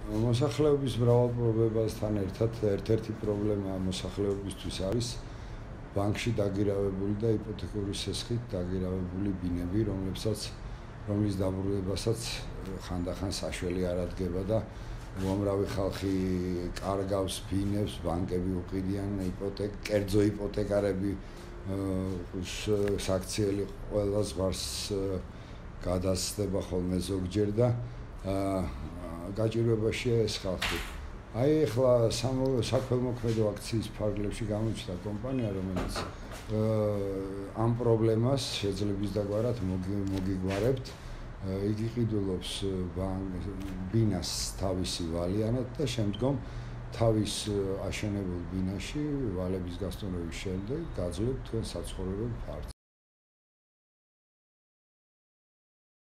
მოსახლეობის მრავალპრობებასთან ერთად ერთ-ერთი პრობლემა მოსახლეობისთვის არის ბანკში დაგირავებული და იპოთეკური სესხით დაგირავებული ბინები, რომლის დაბრუნებასაც ხანდახან საშველი არ ადგება და უამრავი ხალხი კარგავს ბინებს, ბანკები უყიდიან კერძო იპოთეკარები საქციელი ყველა ზღვარს გადასცდება ხოლმე ზოგჯერ და გაჭირვებაშია ეს ხალხი. აი ახლა საქველმოქმედო აქციის ფარგლებში გამოჩნდა კომპანია, რომელიც ამ პრობლემას შეძლებს დაგვარად მოგიგვარებთ. იგი ყიდულობს ბინას თავისი ვალიანად და შემდგომ თავის აშენებულ ბინაში ვალების გასტონების შემდეგ გაძლევთ თქვენ საცხოვრებელ ფართს.